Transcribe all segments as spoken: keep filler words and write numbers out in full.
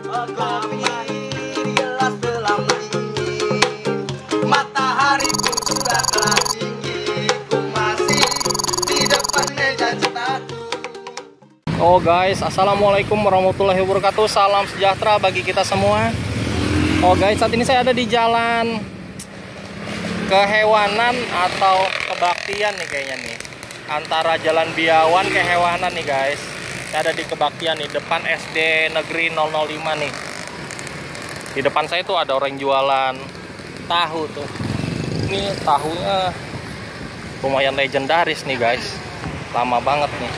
Kopi gelas telah mendidih, matahari pun sudah telah tinggi, ku masih di depan meja cetakku. Oh guys, assalamualaikum warahmatullahi wabarakatuh. Salam sejahtera bagi kita semua. Oh guys, saat ini saya ada di jalan kehewanan atau kebaktian nih kayaknya nih, antara Jalan Biawan Kehewanan nih guys. Saya ada di kebaktian nih, depan S D Negeri nol nol lima nih. Di depan saya tuh ada orang jualan tahu tuh. Ini tahunya lumayan legendaris nih guys, lama banget nih.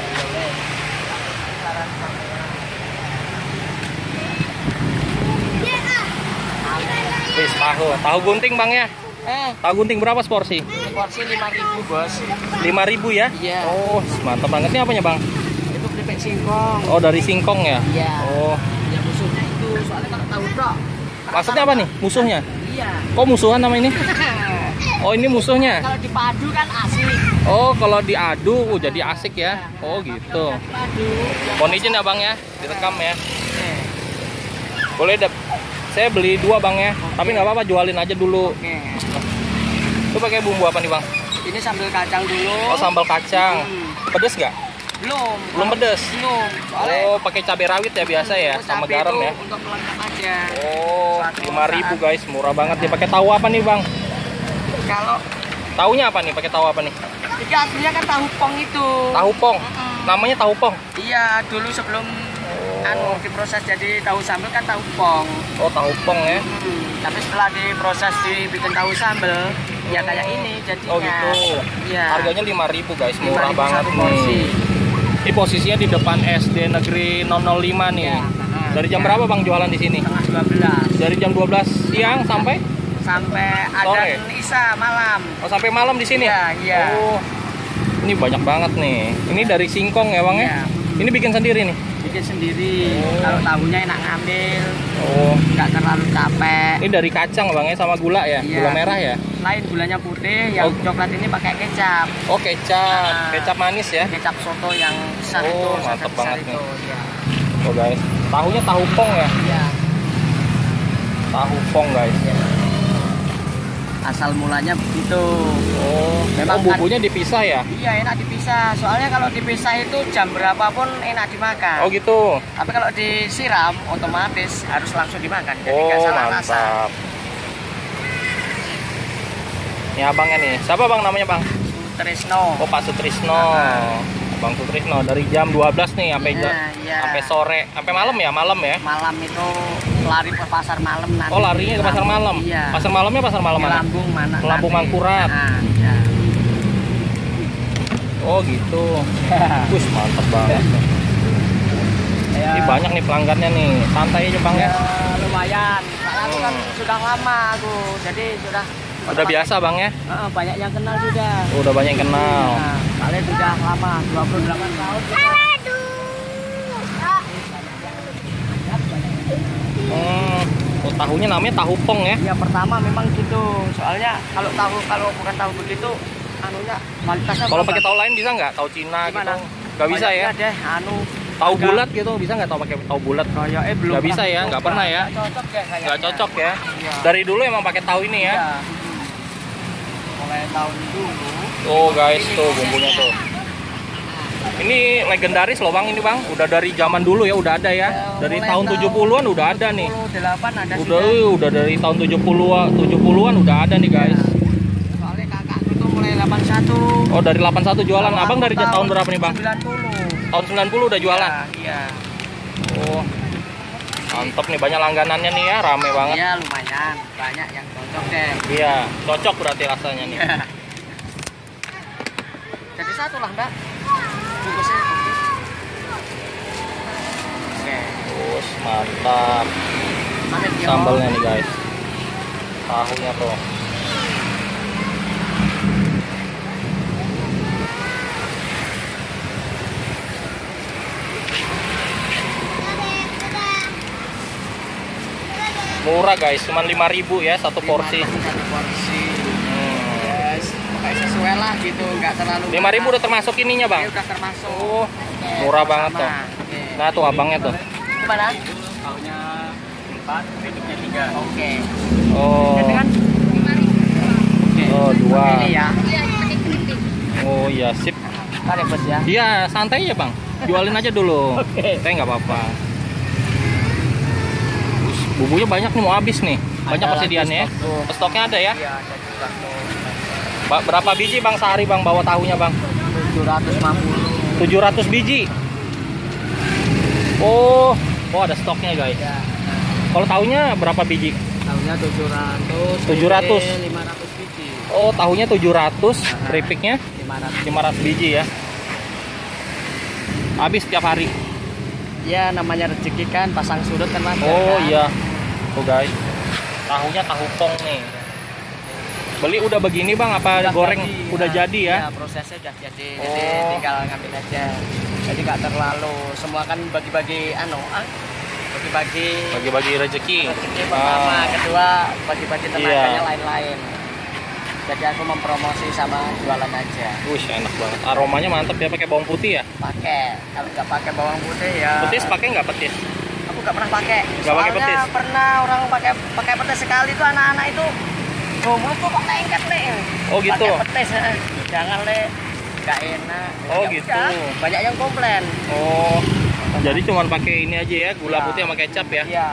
Wis, tahu, tahu gunting bang ya? Eh, Tahu gunting berapa seporsi? porsi lima ribu bos. lima ribu ya? Iya. Oh, mantap banget. Ini apanya bang? Itu keripik singkong. Oh, dari singkong ya? Iya. Oh, Ya musuhnya itu, soalnya kalau tahu dok. maksudnya apa nih? Musuhnya? Iya. Kok musuhan nama ini? Oh, ini musuhnya? Kalau dipadu kan asik. Oh, kalau diadu oh, jadi asik ya? Oh, gitu. Dipadu. Mohon izin ya bang ya? Direkam ya? Oke. Boleh deh. Saya beli dua bang ya? Tapi nggak apa-apa, jualin aja dulu. Oke. Itu pakai bumbu apa nih bang? Ini sambal kacang dulu. Oh, sambal kacang. Hmm. Pedes nggak? Belum. Belum pedes? Belum. Soalnya Oh, pakai cabai rawit ya biasa ya, itu sama cabai garam itu ya. Untuk pelengkap aja. Oh, Suatu lima ribu saat. guys, murah banget ya. Pakai tahu apa nih bang? Kalau Taunya apa nih? Pakai tahu apa nih? ini aslinya kan tahu pong itu. Tahu pong. Mm-mm. Namanya tahu pong. Iya, dulu sebelum Oh. anu diproses jadi tahu sambal kan tahu pong. Oh, tahu pong ya. Hmm, tapi setelah diproses dibikin tahu sambal, ya kayak ini jadinya. Oh gitu. Iya. Harganya lima ribu guys, murah lima ribu banget satu porsi. nih. Ini posisinya di depan S D Negeri nol nol lima nih. Iya, nah, Dari jam iya. berapa bang jualan di sini? Setengah dua belas Dari jam dua belas siang sampai sampai Sore? ada Isya malam. oh sampai malam di sini. Iya, iya. Oh. Ini banyak banget nih. Ini dari singkong ya bang ya? Iya. Ini bikin sendiri nih. Bikin sendiri. Oh. Kalau tahunya enak ngambil, Oh. nggak terlalu capek. Ini dari kacang bang ya, sama gula ya? Iya. Gula merah ya? Lain gulanya putih, yang Oh. coklat ini pakai kecap. Oh kecap, Nah. kecap manis ya? Kecap soto yang besar Oh, itu, mantep besar banget itu. nih. Iya. Oh guys, tahunya tahu pong ya? Iya. Tahu pong guys. Asal mulanya begitu. Oh, Memang memang bumbunya dipisah ya? Iya, enak dipisah. Soalnya kalau dipisah itu jam berapapun enak dimakan. Oh gitu. Tapi kalau disiram otomatis harus langsung dimakan. Jadi Oh nggak salah rasa. mantap. Ini abangnya nih. Siapa bang namanya bang? Tresno. Oh Pak Sutrisno. Bang Sutrisno dari jam dua belas nih sampai Iya, ja- iya. sampai sore, sampai malam ya, malam ya. Malam itu lari ke pasar malam nanti. Oh larinya ke pasar malam. Iya. Pasar malamnya pasar malam Di mana? Lambung mana? Lambung nanti. Mangkurat. Nah, iya. Oh gitu. Bus mantap banget. Ya. Ini banyak nih pelanggannya nih. Santai aja bang ya. Ya, lumayan. Soalnya aku kan Hmm. sudah lama aku. Jadi sudah Udah biasa bang ya. Heeh, banyak yang kenal sudah. Udah banyak yang kenal. Nah, kalian sudah lama, dua puluh delapan tahun. Hmm. Oh, tahunya namanya tahu pong ya. Ya pertama memang gitu. Soalnya kalau tahu kalau bukan tahu begitu anunya kualitasnya Kalau berapa? pakai tahu lain bisa nggak? Tahu Cina Gimana? gitu? Nggak bisa ya? Banyaknya deh anu Tahu agak- bulat gitu bisa nggak? Tahu pakai tahu bulat? kayak eh belum Nggak bisa pernah ya? coba. Nggak pernah ya? Nggak cocok ya kayaknya. Nggak cocok ya? Iya. Dari dulu emang pakai tahu ini ya? Iya. Mulai tahun dulu. Tuh guys, Ini tuh bumbunya tuh. Ini legendaris loh bang, ini bang. Udah dari zaman dulu ya, udah ada ya. Dari mulai tahun tujuh puluhan udah ada nih. tujuh puluh delapan ada Udah, sudah. udah dari tahun tujuh puluhan, tujuh puluhan udah ada nih guys. Soalnya kakak itu mulai delapan puluh satu. Oh dari delapan puluh satu jualan. Kalau Abang aku dari tahun berapa nih bang? sembilan puluh. Tahun sembilan puluh udah jualan. Iya, iya. Oh, mantap nih, banyak langganannya nih ya, rame banget. Iya, lumayan. Banyak yang cocok deh. Iya, cocok berarti rasanya nih. Iya. Jadi satu lah, Mbak. Bungkusnya. Oke. Terus mantap. Mantap, yo. Sambalnya nih guys. Tahunya tuh. Murah guys, cuma lima ribu ya satu porsi. Satu porsi. Hmm. Yes. Kayak sesuai lah gitu, nggak terlalu. lima ribu udah termasuk ininya, Bang? Ini udah termasuk. Oh, Oke, murah banget sama. tuh. Oke. Nah, tuh abangnya tuh. gimana? Tahunya empat, bentuknya tiga. Oke. Oh. Jadi kan? Oh, dua. Ini ya. Oh iya, sip. Kan ya bos ya. Iya, santai ya bang. Jualin aja dulu. Oke. Saya nggak apa-apa. Us, bumbunya banyak nih, mau habis nih. Banyak Ada persediaannya ya. lagi stok tuh. Stoknya ada ya. Iya, ada juga tuh. Ba- berapa biji bang sehari bang bawa tahunya bang? tujuh ratus lima puluh. tujuh ratus biji. Oh, oh ada stoknya guys. Ya. Kalau tahunya berapa biji? Tahunya tujuh ratus. tujuh ratus. lima ratus biji. Oh, tahunya tujuh ratus, keripiknya lima ratus. lima ratus biji ya. Habis tiap hari. Ya namanya rezeki kan, pasang surut kan mas. Oh kan? iya. Tuh guys. Tahunya tahu pong nih. Beli udah begini bang, apa Udah goreng jadi, udah ya. jadi ya? Ya, prosesnya udah jadi, Oh. jadi tinggal ngambil aja. Jadi nggak terlalu, semua kan bagi-bagi anu, ah, bagi-bagi Bagi-bagi rezeki. rezeki pertama, Ah. kedua bagi-bagi tenaganya Iya. lain-lain. Jadi aku mempromosi sama jualan aja. Wih enak banget. Aromanya mantep ya, pakai bawang putih ya? Pakai, kalau nggak pakai bawang putih ya. Petis pakai nggak petis? Aku nggak pernah pakai. Nggak pakai Soalnya petis? pernah orang pakai pakai petis sekali tuh anak-anak itu. Oh, mulutku kok lengket nih. Oh, gitu? Pakai petis, eh. Jangan le, nggak enak. Oh, Ya gitu. udah, banyak yang komplain. Oh, jadi cuman pakai ini aja ya, gula Ya. putih sama kecap ya? Iya.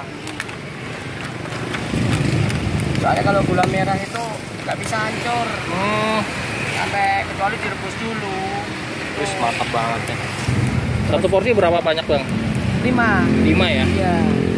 Soalnya kalau gula merah itu nggak bisa hancur, Hmm, sampai kecuali direbus dulu. terus mantap banget ya. Satu porsi berapa banyak bang? Lima. Lima ya? Iya.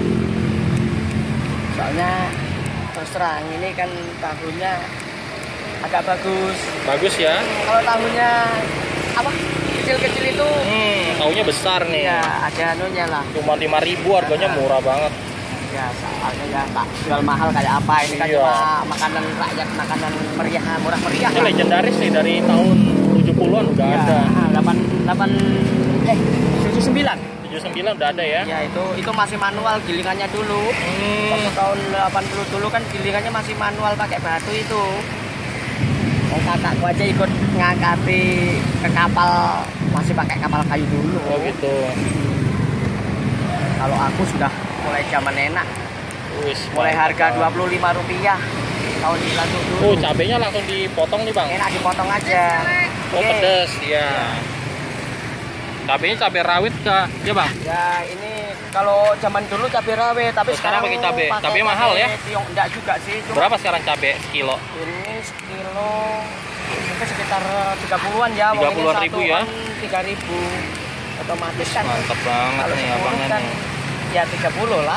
Soalnya terus terang ini kan tahunya agak bagus. Bagus ya? Kalau tahunya apa kecil-kecil itu Hmm, tahunya besar nih. ya ada anunya lah. Cuma lima ribu, harganya murah banget. Ya soalnya ya tak jual mahal kayak apa ini kan Iya. cuma makanan rakyat, makanan meriah, murah meriah. Ini legendaris nih, dari tahun tujuh puluhan udah Ya, ada. delapan delapan eh tujuh sembilan. tujuh sembilan udah ada ya? Ya itu itu masih manual gilingannya dulu. Hmm, Waktu tahun delapan puluh dulu kan gilingannya masih manual pakai batu itu. Oh, kakakku aja ikut ngangkati ke kapal, masih pakai kapal kayu dulu. oh gitu. Kalau aku sudah mulai zaman enak, Wis, mulai mantap harga dua banget. puluh lima rupiah tahun sembilan puluh dulu. Oh, cabenya langsung dipotong nih bang? Enak dipotong aja. Oh, Oke. pedes ya. Cabenya cabai rawit kah? Ya bang? Ya ini kalau zaman dulu cabai rawit, tapi Oh, sekarang sekarang pakai cabai. Cabai mahal ya? Tiong enggak juga sih. Cuma Berapa sekarang cabai sekilo? ini sekilo mungkin sekitar tiga puluhan ya. tiga puluhan ribu ya? tiga ribu. Otomatis kan. Mantap banget Kalau nih sepuluh abangnya kan nih. ya tiga puluh lah.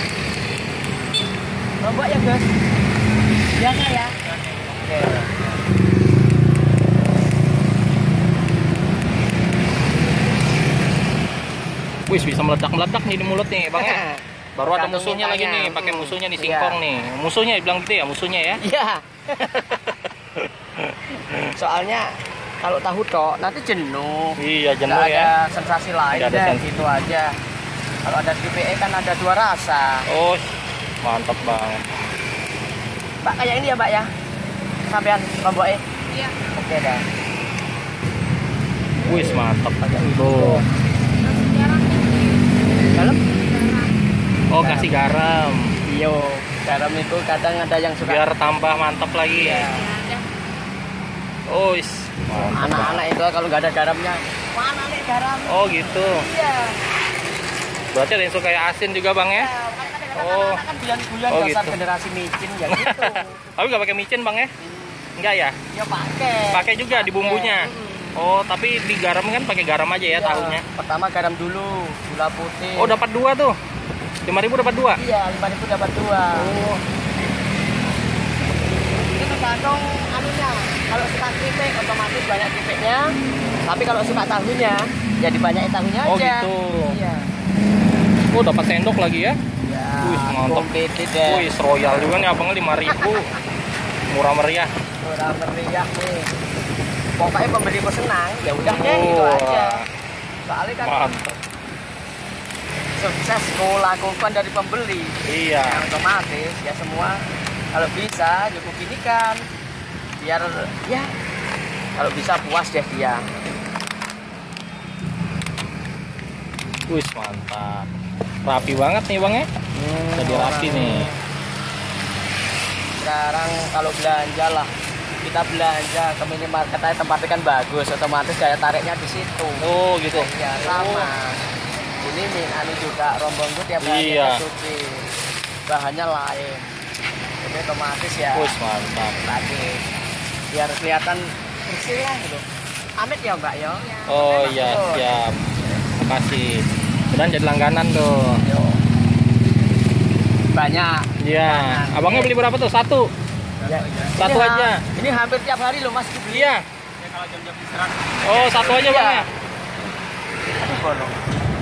Lombok ya, Gus? Biasa ya? Oke. Wis, bisa meledak-meledak nih di mulut nih bang ya. Baru ada Tergantung musuhnya lagi mintanya. nih, pakai Hmm. musuhnya nih Iya. singkong nih. Musuhnya bilang gitu ya, musuhnya ya. Iya. Soalnya kalau tahu tok nanti jenuh. Iya, jenuh Nggak ya. ada sensasi lain Nggak ada deh, sens- gitu aja. Kalau ada T P E kan ada dua rasa. Oh, mantap banget. Mbak kayak ini ya Mbak ya? Sampean lombok e? Iya. Oke dah. Wis, mantap. Tuh. Dalam? Oh, kasih garam. Iyo. Garam itu kadang ada yang suka. Biar tambah mantap lagi. Iya. Oh, wis. Mantap. Anak-anak itu kalau nggak ada garamnya, mana nih garam? Oh, gitu. Iya. Berarti ada yang suka kayak asin juga bang ya? Oh. Anak-anak kan guyon-guyon Oh, dasar gitu. generasi micin ya gitu. Tapi nggak pakai micin bang ya? Enggak ya? Ya pakai. Pakai juga di bumbunya. Hmm. Oh, tapi di garam kan pakai garam aja ya, Ya, tahunya. pertama garam dulu, gula putih. Oh, dapat dua tuh. lima ribu dapat dua. Iya, lima ribu dapat dua. Oh. Itu tergantung anunya. Kalau suka keripik otomatis banyak keripiknya. Tapi kalau suka tahunya, ya dibanyakin tahunya aja. Oh, gitu. Iya. Oh, dapat sendok lagi ya? Ya, Wih, mantap. komplit deh. Wih, royal juga nih abangnya lima ribu. Murah meriah. Murah meriah nih. Pokoknya pembeli pun senang, ya udah deh gitu Oh, aja. Soalnya kan mantap. sukses ku lakukan dari pembeli. Iya. Ya, otomatis ya semua kalau bisa cukup gini kan biar ya kalau bisa puas deh dia. Wih, mantap. Rapi banget nih bang ya. Hmm, Jadi rapi nih. Sekarang kalau belanja lah, kita belanja ke minimarket aja, tempatnya kan bagus, otomatis daya tariknya di situ. Oh gitu. Iya, sama. Ini min, ini juga rombongku tiap hari Iya. kita cuci. Bahannya lain. Ini otomatis ya. Wih mantap. Tadi biar kelihatan bersih lah gitu. Amit ya mbak ya. Oh Enak iya tuh. siap. Makasih. Dan jadi langganan tuh. Yo. Banyak. Iya. Abangnya beli berapa tuh? Satu. Ya. Satu Ini aja. ha- Ini hampir tiap hari loh mas dibeli. Iya. Ya, kalau jam-jam istirahat. Oh satu aja Iya. bang ya. Aduh bolong.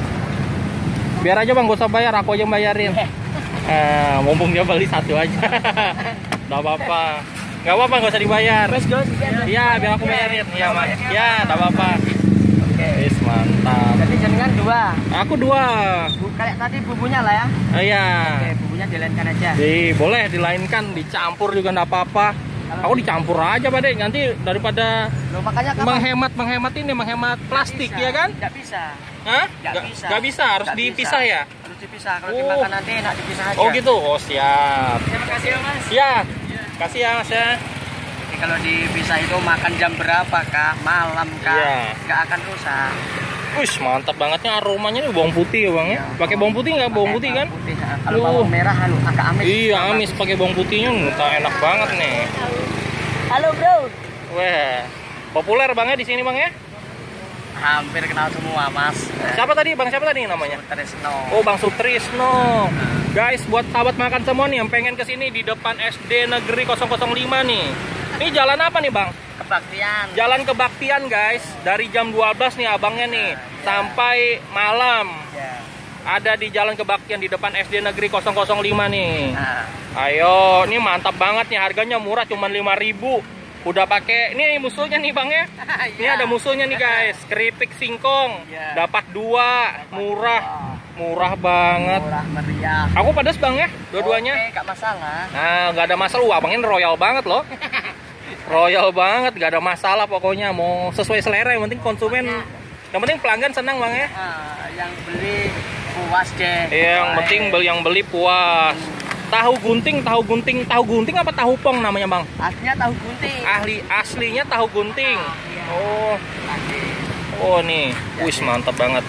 Biar aja bang, gak usah bayar. Aku aja yang bayarin. Eh, mumpung dia beli satu aja. Gak apa-apa. Gak apa-apa, gak usah dibayar. Mas Gus. Iya, biar aku bayarin. Iya mas. Iya, gak apa-apa. Oke. Wis mantap. Jadi jenengan dua. Aku dua. Bu, kayak tadi bumbunya lah ya. Oh, iya. Oke, bumbunya dilainkan aja. Di, boleh dilainkan, dicampur juga nggak apa-apa. Aku dicampur aja Pak Dek, nanti daripada Loh, makanya kapan? menghemat menghemat ini menghemat plastik ya kan? Nggak bisa. Hah? Nggak Nggak- bisa. nggak bisa, harus Nggak dipisah bisa. ya? Harus dipisah. Kalau Oh. dimakan nanti enak dipisah aja. Oh gitu, oh siap. Terima kasih ya mas. Ya, kasih ya mas ya. Jadi kalau dipisah itu makan jam berapa kah? Malam kah? Iya. Nggak akan rusak. Wih mantap bangetnya, aromanya nih bawang putih ya bang ya. Iya. Pakai bawang putih nggak? Bawang Pakai putih kan? bawang putih. Nah, kalau Loh. bawang merah anu agak amis. Iya amis, pakai bawang putihnya entah enak banget nih. Halo bro. Wah, populer bang ya di sini bang ya. Hampir kenal semua mas. Siapa tadi bang? Siapa tadi namanya? Tresno. Oh Bang Sutrisno. Guys, buat sahabat makan semua nih yang pengen kesini di depan S D Negeri nol nol lima nih. Ini jalan apa nih Bang? Kebaktian. Jalan Kebaktian guys. Dari jam dua belas nih abangnya nih sampai malam. Ya. Ada di Jalan Kebaktian di depan S D Negeri nol nol lima nih. Nah. Ayo, ini mantap banget nih, harganya murah cuma lima ribu. Udah pakai ini musuhnya nih Bang ya. Ini Iya. ada musuhnya nih guys, keripik singkong. Iya. Dapat dua, murah. Murah banget. Murah meriah. Aku pedas Bang ya, dua-duanya. Oke, nggak masalah. Nah, nggak ada masalah. Wah, Abang ini royal banget loh. Royal banget, nggak ada masalah pokoknya. Mau sesuai selera, yang penting konsumen, yang penting pelanggan senang Bang ya. Ah, yang beli puas deh. Iya, yang penting beli yang beli puas. Tahu gunting, tahu gunting, tahu gunting apa tahu pong namanya Bang? Aslinya tahu gunting. Ahli aslinya tahu gunting. Iya. Oh, Asli. oh nih, wis mantap banget.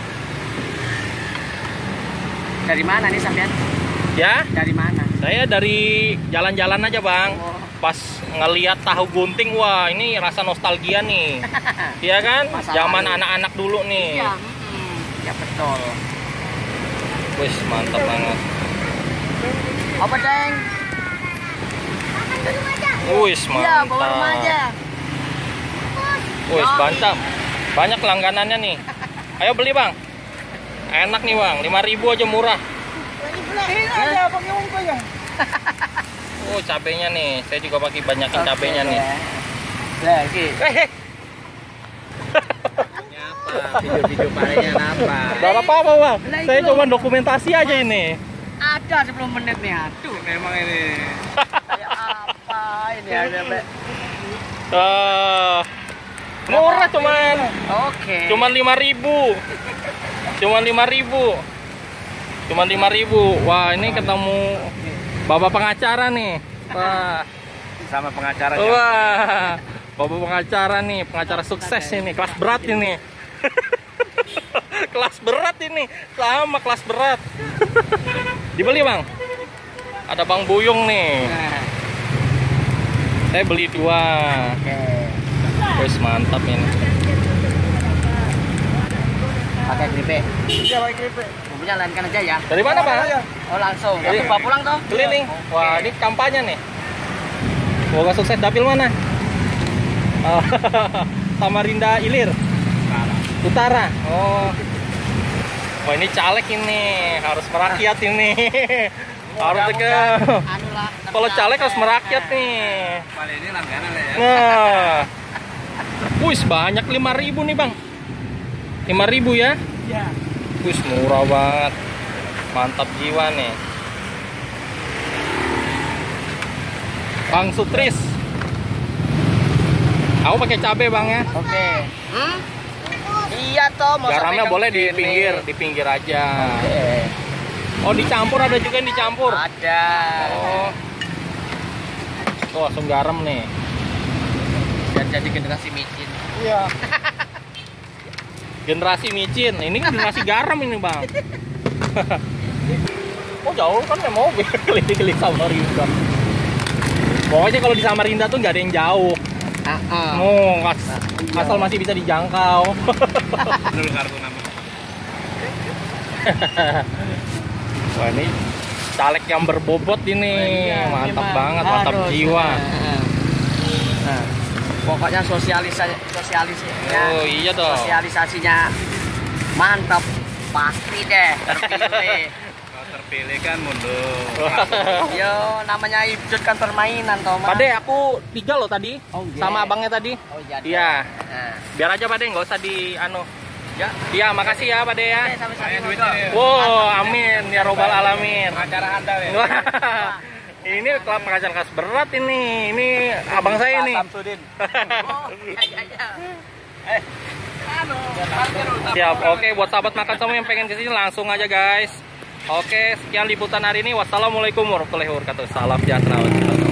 Dari mana nih sampean? Ya, Dari mana? saya dari jalan-jalan aja Bang. Oh. Pas ngeliat tahu gunting, wah ini rasa nostalgia nih. Iya kan? Masa Zaman lalu. anak-anak dulu nih. Iya, mm, ya betul. Wis mantap banget. Apa Deng? Wis Iya, bawa rumah mantap. aja. Wis mantap. Banyak langganannya nih. Ayo beli Bang. Enak nih Bang, lima ribu aja murah. Ini aja pakai ungkul ya. Oh, cabenya nih. Saya juga pakai banyakin cabenya nih. Lah, iki. Eh, Nyapa? Video-video palingnya apa? Gak apa-apa Bang. Lah, Saya itu cuma loh. dokumentasi aja ini. Ada sepuluh menit nih. Aduh, memang ini. Kayak apa ini ada, Mbak? Ah, murah cuman. Oke. Cuman lima ribu. Cuman lima ribu. Cuman lima ribu. Wah, ini ketemu Bapak pengacara nih. Wah. Sama pengacara. Wah. Bapak pengacara nih, pengacara sukses ini, kelas berat ini. Kelas berat ini, sama kelas berat. Dibeli Bang. Ada Bang Buyung nih. Nah, Saya beli dua. oke. Wes mantap ini. Pakai keripik. Iya, pakai keripik. Bumbunya lainkan aja ya. Dari mana Pak? Oh, langsung. Dari- Aku bawa pulang toh? Keliling. Oke. Wah, ini kampanye nih. Semoga sukses. Dapil mana? Oh, Samarinda Ilir. Utara. Oh. Wah, ini caleg ini, harus merakyat ini. Harus ke. Anu lah. Kalau caleg harus merakyat nih. Kali ini langganan ya. Nah. Wis banyak lima ribu nih, Bang. lima ribu ya? Iya. Wis murah banget. Mantap jiwa nih. Bang Sutris. Aku pakai cabai Bang ya. Oke. Hmm? Iya toh, mau Garamnya sampai boleh di ke sini. pinggir, di pinggir aja. Oke. Oh, dicampur, ada juga yang dicampur. Ada. Oh. Tuh, langsung garam nih. Dan jadi generasi micin. Iya. Generasi micin. Ini kan generasi garam ini, Bang. Oh, jauh kan ya mau keliling-keliling Samarinda. Pokoknya kalau di Samarinda tuh nggak ada yang jauh. Uh-uh. Oh, as asal masih bisa dijangkau. Dulu kartu nama. Wah, ini caleg yang berbobot ini. Iya, Mantap memang banget, mantap harus. jiwa. Nah, nah, pokoknya sosialisasi sosialisasinya. Oh, iya dong. Sosialisasinya mantap. Pasti deh terpilih. Kalau terpilih kan mundur. Yo, namanya hidup kan permainan toh, Mas. Pade, aku tiga loh tadi. Oh, iya. Sama abangnya tadi. Oh, iya. Iya. Nah, Biar aja Pade, nggak usah di anu. ya. Iya, makasih ya Pade ya. Oke, sampai-sampai. Ayo, duitnya. Wow, amin ya robbal alamin. Acara Anda ya. Wah, ini klub pengajar kelas berat ini. Ini abang saya ini. Samsudin. Oh, iya, iya, iya. Eh, Anu, parkir utama. Siap. Oke, buat sahabat makan semua yang pengen kesini langsung aja guys. Oke, sekian liputan hari ini. Wassalamualaikum warahmatullahi wabarakatuh. Salam sejahtera.